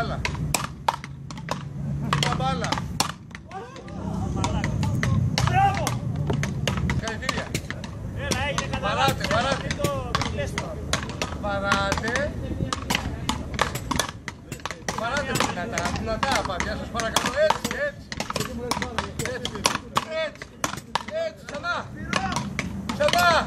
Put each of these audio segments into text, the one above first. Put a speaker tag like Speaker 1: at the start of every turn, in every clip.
Speaker 1: μπάλα. Κοίτα μπάλα.
Speaker 2: Μπράβο!
Speaker 1: Συγχαρητήρια.
Speaker 2: Έλα, έγινε
Speaker 1: Παράτε, παράτε. Παράτε. Παράτε δυνατά, δυνατά παπιά, σας παρακαλώ. Έτσι, έτσι. Έτσι, έτσι. Έτσι, ξανά. Ξανά.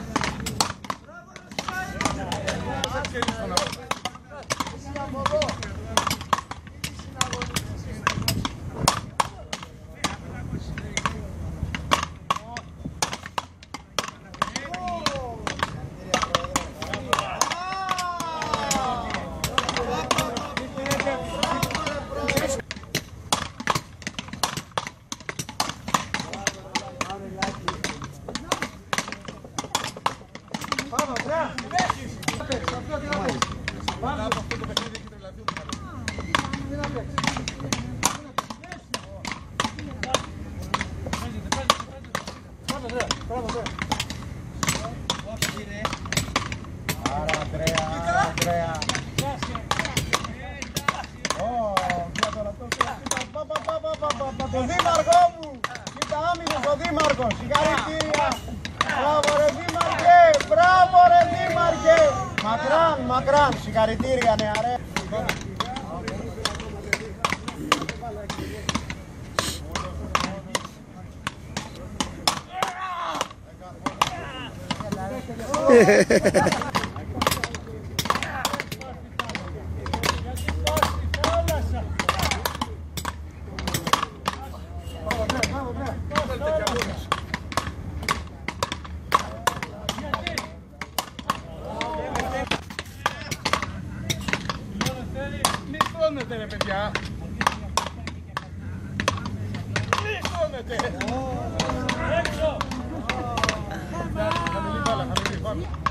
Speaker 3: Το δήμαρχό μου! Κοίτα άμυνος ο δήμαρχος! Συγχαρητήρια! Μπράβο ρε δήμαρχε! Μπράβο ρε δήμαρχε! Μακράν, μακράν! Συγχαρητήρια νεαρέ!
Speaker 1: Μη σώνετε ρε παιδιά. Μη σώνετε.
Speaker 2: Έξω!
Speaker 1: Χαμηλή μπάλα, χαμηλή, πάμε.